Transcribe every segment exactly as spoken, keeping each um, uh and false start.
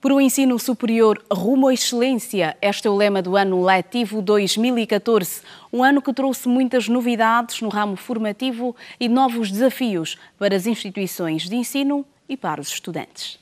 Por um ensino superior rumo à excelência, este é o lema do ano letivo dois mil e catorze, um ano que trouxe muitas novidades no ramo formativo e novos desafios para as instituições de ensino e para os estudantes.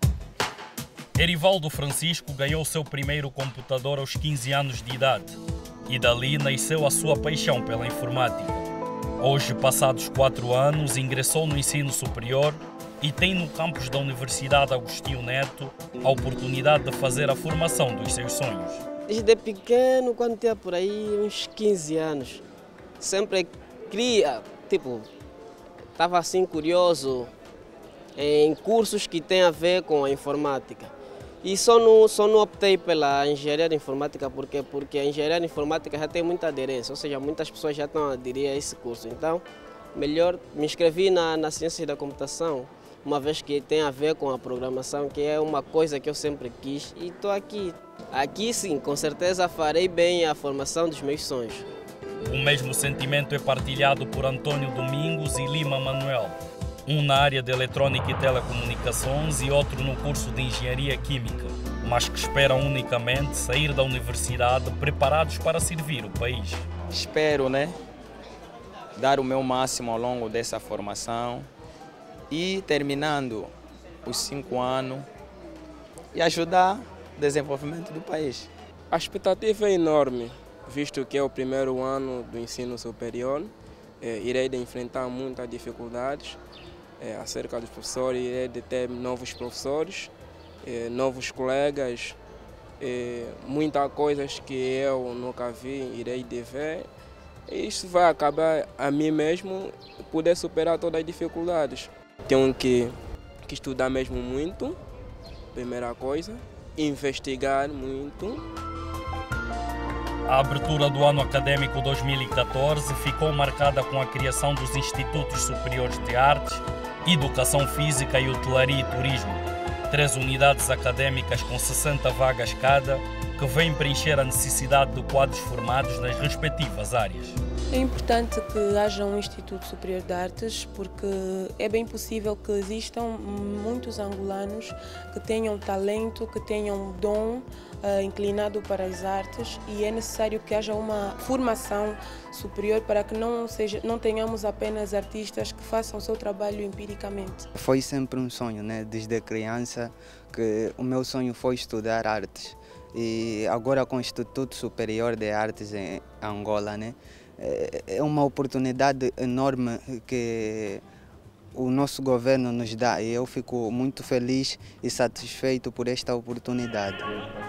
Erivaldo Francisco ganhou seu primeiro computador aos quinze anos de idade e dali nasceu a sua paixão pela informática. Hoje, passados quatro anos, ingressou no ensino superior e tem no campus da Universidade Agostinho Neto a oportunidade de fazer a formação dos seus sonhos. Desde pequeno, quando tinha por aí uns quinze anos, sempre queria, tipo, estava assim curioso em cursos que têm a ver com a informática. E só não, só não optei pela engenharia de informática porque, porque a engenharia de informática já tem muita aderência, ou seja, muitas pessoas já estão a aderir a esse curso. Então, melhor me inscrevi na, na ciência da computação, uma vez que tem a ver com a programação, que é uma coisa que eu sempre quis, e estou aqui. Aqui sim, com certeza farei bem a formação dos meus sonhos. O mesmo sentimento é partilhado por Antônio Domingos e Lima Manuel, um na área de eletrônica e telecomunicações e outro no curso de engenharia química, mas que esperam unicamente sair da universidade preparados para servir o país. Espero, né, dar o meu máximo ao longo dessa formação e terminando os cinco anos e ajudar o desenvolvimento do país. A expectativa é enorme, visto que é o primeiro ano do ensino superior. É, irei de enfrentar muitas dificuldades é, acerca dos professores, irei de ter novos professores, é, novos colegas, é, muitas coisas que eu nunca vi, irei de ver. E isso vai acabar a mim mesmo poder superar todas as dificuldades. Tenho que, que estudar mesmo muito, primeira coisa, investigar muito. A abertura do ano académico dois mil e catorze ficou marcada com a criação dos Institutos Superiores de Artes, Educação Física e Hotelaria e Turismo, três unidades académicas com sessenta vagas cada, que vêm preencher a necessidade de quadros formados nas respectivas áreas. É importante que haja um Instituto Superior de Artes porque é bem possível que existam muitos angolanos que tenham talento, que tenham dom uh, inclinado para as artes e é necessário que haja uma formação superior para que não, seja, não tenhamos apenas artistas que façam o seu trabalho empiricamente. Foi sempre um sonho, né? Desde criança, que o meu sonho foi estudar artes. E agora com o Instituto Superior de Artes em Angola, né? É uma oportunidade enorme que o nosso governo nos dá e eu fico muito feliz e satisfeito por esta oportunidade.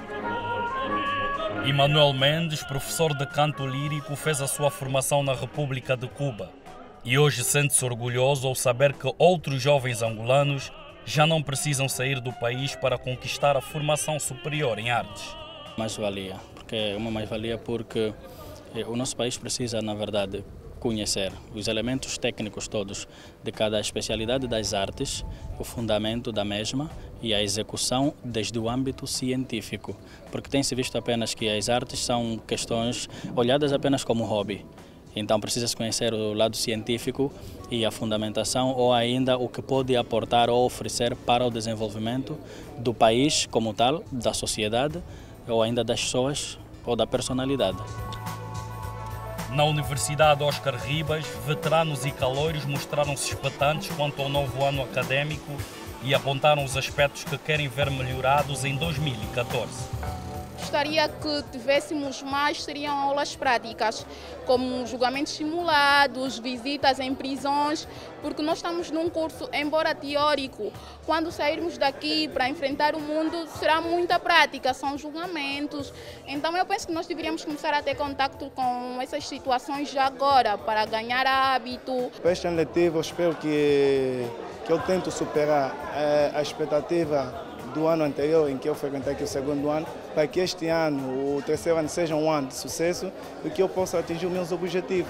Emanuel Mendes, professor de canto lírico, fez a sua formação na República de Cuba e hoje sente-se orgulhoso ao saber que outros jovens angolanos já não precisam sair do país para conquistar a formação superior em artes. Mais-valia, porque é uma mais-valia porque o nosso país precisa, na verdade, conhecer os elementos técnicos todos de cada especialidade das artes, o fundamento da mesma e a execução desde o âmbito científico, porque tem-se visto apenas que as artes são questões olhadas apenas como hobby. Então precisa-se conhecer o lado científico e a fundamentação ou ainda o que pode aportar ou oferecer para o desenvolvimento do país como tal, da sociedade ou ainda das pessoas ou da personalidade. Na Universidade Oscar Ribas, veteranos e calouros mostraram-se expectantes quanto ao novo ano académico e apontaram os aspectos que querem ver melhorados em dois mil e catorze. Gostaria que tivéssemos mais, seriam aulas práticas, como julgamentos simulados, visitas em prisões, porque nós estamos num curso, embora teórico, quando sairmos daqui para enfrentar o mundo, será muita prática, são julgamentos. Então eu penso que nós deveríamos começar a ter contato com essas situações já agora, para ganhar hábito. Para este ano letivo, eu espero que, que eu tento superar é, a expectativa do ano anterior, em que eu frequentei aqui o segundo ano, para que este ano, o terceiro ano, seja um ano de sucesso e que eu possa atingir os meus objetivos.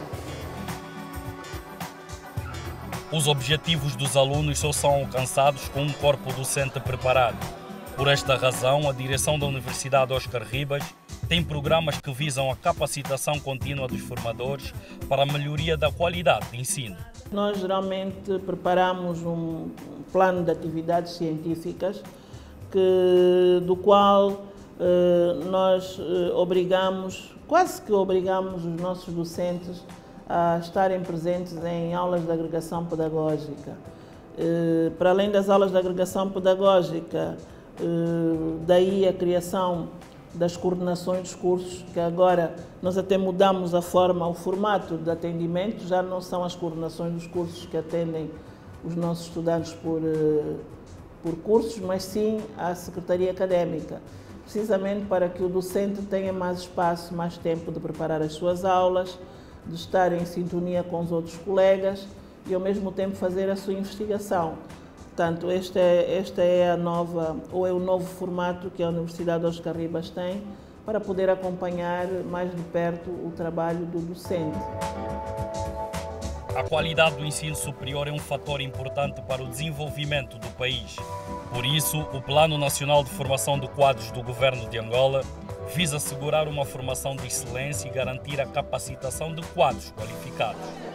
Os objetivos dos alunos só são alcançados com um corpo docente preparado. Por esta razão, a direção da Universidade Oscar Ribas tem programas que visam a capacitação contínua dos formadores para a melhoria da qualidade de ensino. Nós geralmente preparamos um plano de atividades científicas que, do qual eh, nós eh, obrigamos, quase que obrigamos os nossos docentes a estarem presentes em aulas de agregação pedagógica. Eh, para além das aulas de agregação pedagógica, eh, daí a criação das coordenações dos cursos, que agora nós até mudamos a forma, o formato de atendimento, já não são as coordenações dos cursos que atendem os nossos estudantes por, por cursos, mas sim a Secretaria Académica, precisamente para que o docente tenha mais espaço, mais tempo de preparar as suas aulas, de estar em sintonia com os outros colegas e ao mesmo tempo fazer a sua investigação. Portanto, esta é, esta é a nova, ou é o novo formato que a Universidade Oscar Ribas tem para poder acompanhar mais de perto o trabalho do docente. A qualidade do ensino superior é um fator importante para o desenvolvimento do país. Por isso, o Plano Nacional de Formação de Quadros do Governo de Angola visa assegurar uma formação de excelência e garantir a capacitação de quadros qualificados.